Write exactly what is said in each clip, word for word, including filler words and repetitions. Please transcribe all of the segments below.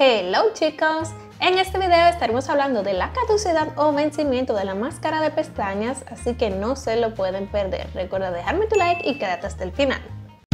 Hello chicos, en este video estaremos hablando de la caducidad o vencimiento de la máscara de pestañas, así que no se lo pueden perder. Recuerda dejarme tu like y quédate hasta el final.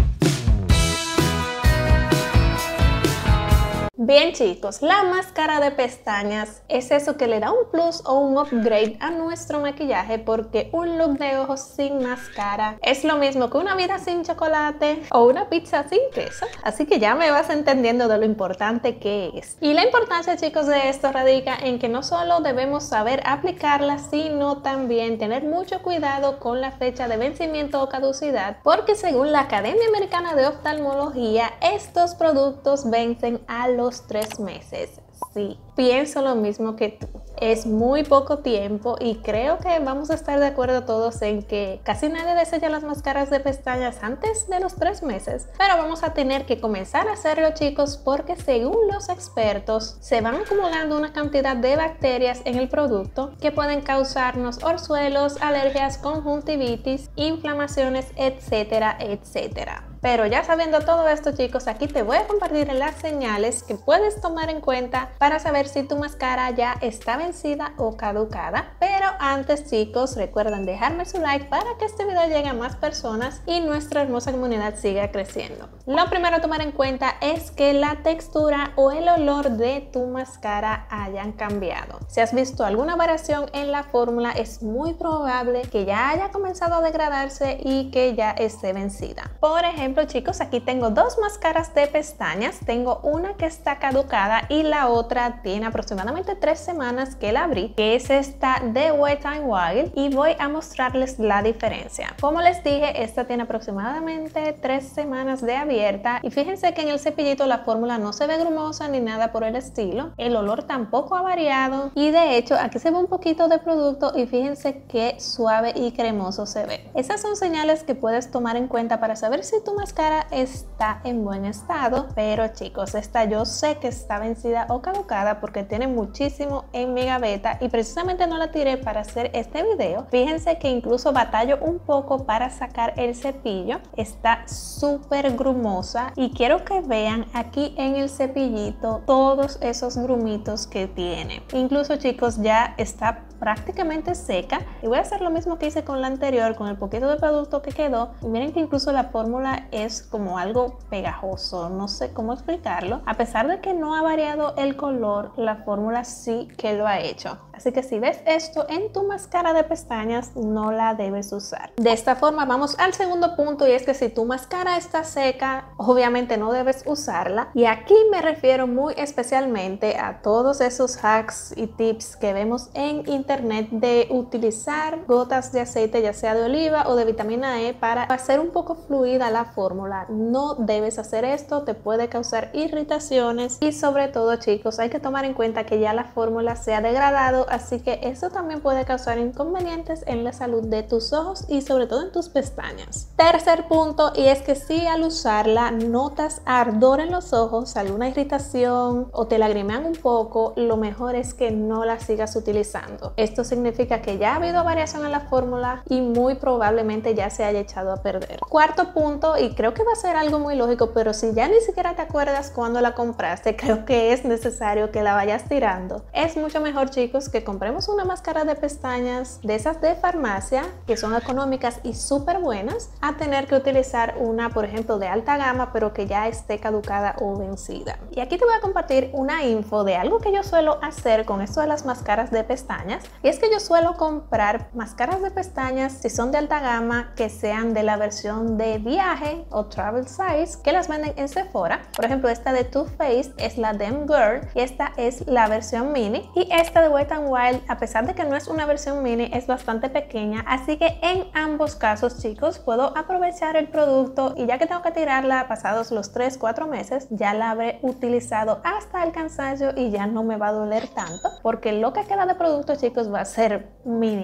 Bien chicos, la máscara de pestañas es eso que le da un plus o un upgrade a nuestro maquillaje, porque un look de ojos sin máscara es lo mismo que una vida sin chocolate o una pizza sin queso. Así que ya me vas entendiendo de lo importante que es. Y la importancia chicos de esto radica en que no solo debemos saber aplicarla, sino también tener mucho cuidado con la fecha de vencimiento o caducidad, porque según la Academia Americana de Oftalmología, estos productos vencen a los tres meses. Sí, pienso lo mismo que tú. Es muy poco tiempo y creo que vamos a estar de acuerdo todos en que casi nadie desea las máscaras de pestañas antes de los tres meses. Pero vamos a tener que comenzar a hacerlo chicos, porque según los expertos se van acumulando una cantidad de bacterias en el producto que pueden causarnos orzuelos, alergias, conjuntivitis, inflamaciones, etcétera, etcétera. Pero ya sabiendo todo esto chicos, aquí te voy a compartir las señales que puedes tomar en cuenta para saber si tu máscara ya está vencida o caducada. Pero antes chicos, recuerden dejarme su like para que este video llegue a más personas y nuestra hermosa comunidad siga creciendo. Lo primero a tomar en cuenta es que la textura o el olor de tu máscara hayan cambiado. Si has visto alguna variación en la fórmula, es muy probable que ya haya comenzado a degradarse y que ya esté vencida. Por ejemplo, Por ejemplo chicos, aquí tengo dos máscaras de pestañas. Tengo una que está caducada y la otra tiene aproximadamente tres semanas que la abrí, que es esta de Wet n Wild, y voy a mostrarles la diferencia. Como les dije, esta tiene aproximadamente tres semanas de abierta y fíjense que en el cepillito la fórmula no se ve grumosa ni nada por el estilo. El olor tampoco ha variado y de hecho aquí se ve un poquito de producto y fíjense qué suave y cremoso se ve. Esas son señales que puedes tomar en cuenta para saber si tu máscara está en buen estado. Pero chicos, esta yo sé que está vencida o caducada porque tiene muchísimo en mi gaveta y precisamente no la tiré para hacer este video. Fíjense que incluso batallo un poco para sacar el cepillo, está súper grumosa y quiero que vean aquí en el cepillito todos esos grumitos que tiene. Incluso chicos, ya está prácticamente seca y voy a hacer lo mismo que hice con la anterior, con el poquito de producto que quedó. Y miren que incluso la fórmula es como algo pegajoso, no sé cómo explicarlo. A pesar de que no ha variado el color, la fórmula sí que lo ha hecho. Así que si ves esto en tu máscara de pestañas, no la debes usar. De esta forma vamos al segundo punto, y es que si tu máscara está seca, obviamente no debes usarla. Y aquí me refiero muy especialmente a todos esos hacks y tips que vemos en internet de utilizar gotas de aceite, ya sea de oliva o de vitamina E, para hacer un poco fluida la fórmula. No debes hacer esto, te puede causar irritaciones y sobre todo chicos, hay que tomar en cuenta que ya la fórmula se ha degradado, así que eso también puede causar inconvenientes en la salud de tus ojos y sobre todo en tus pestañas. Tercer punto, y es que si al usarla notas ardor en los ojos, alguna irritación o te lagrimean un poco, lo mejor es que no la sigas utilizando. Esto significa que ya ha habido variación en la fórmula y muy probablemente ya se haya echado a perder. Cuarto punto, y creo que va a ser algo muy lógico, pero si ya ni siquiera te acuerdas cuando la compraste, creo que es necesario que la vayas tirando. Es mucho mejor chicos que compremos una máscara de pestañas de esas de farmacia, que son económicas y súper buenas, a tener que utilizar una por ejemplo de alta gama pero que ya esté caducada o vencida. Y aquí te voy a compartir una info de algo que yo suelo hacer con esto de las máscaras de pestañas, y es que yo suelo comprar máscaras de pestañas, si son de alta gama, que sean de la versión de viaje o travel size, que las venden en Sephora. Por ejemplo, esta de Too Faced es la Dem Girl y esta es la versión mini, y esta de Wet n Wild, a pesar de que no es una versión mini, es bastante pequeña, así que en ambos casos chicos puedo aprovechar el producto y ya que tengo que tirarla pasados los tres cuatro meses, ya la habré utilizado hasta el cansancio y ya no me va a doler tanto, porque lo que queda de producto chicos va a ser mínimo.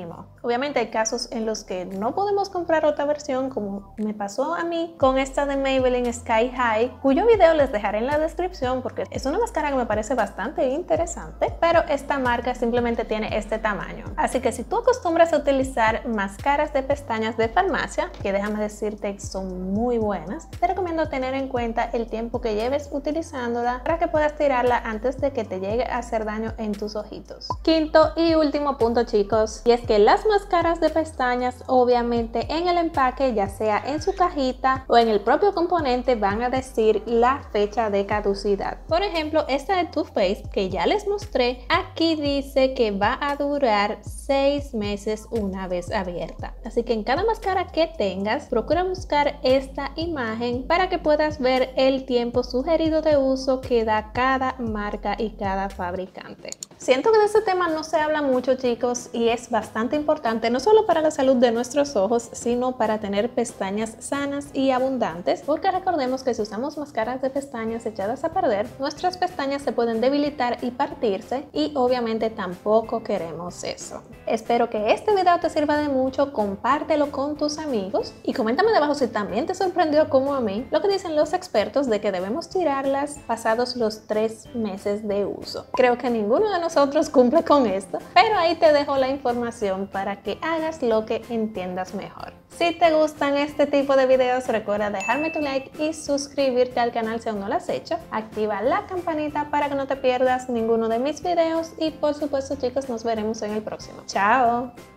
Obviamente hay casos en los que no podemos comprar otra versión, como me pasó a mí con esta de Maybelline Sky High, cuyo video les dejaré en la descripción porque es una máscara que me parece bastante interesante, pero esta marca simplemente tiene este tamaño. Así que si tú acostumbras a utilizar máscaras de pestañas de farmacia, que déjame decirte que son muy buenas, te recomiendo tener en cuenta el tiempo que lleves utilizándola para que puedas tirarla antes de que te llegue a hacer daño en tus ojitos. Quinto y último punto, chicos, y es que las máscaras de pestañas, obviamente en el empaque, ya sea en su cajita o en el propio componente, van a decir la fecha de caducidad. Por ejemplo, esta de Too Faced que ya les mostré, aquí dice que va a durar seis meses una vez abierta. Así que en cada máscara que tengas, procura buscar esta imagen para que puedas ver el tiempo sugerido de uso que da cada marca y cada fabricante. Siento que de este tema no se habla mucho, chicos, y es bastante importante no solo para la salud de nuestros ojos, sino para tener pestañas sanas y abundantes, porque recordemos que si usamos máscaras de pestañas echadas a perder, nuestras pestañas se pueden debilitar y partirse, y obviamente tampoco queremos eso. Espero que este video te sirva de mucho, compártelo con tus amigos y coméntame debajo si también te sorprendió como a mí lo que dicen los expertos de que debemos tirarlas pasados los tres meses de uso. Creo que ninguno de nosotros cumple con esto, pero ahí te dejo la información para que hagas lo que entiendas mejor. Si te gustan este tipo de videos, recuerda dejarme tu like y suscribirte al canal si aún no lo has hecho. Activa la campanita para que no te pierdas ninguno de mis videos y por supuesto, chicos, nos veremos en el próximo. ¡Chao!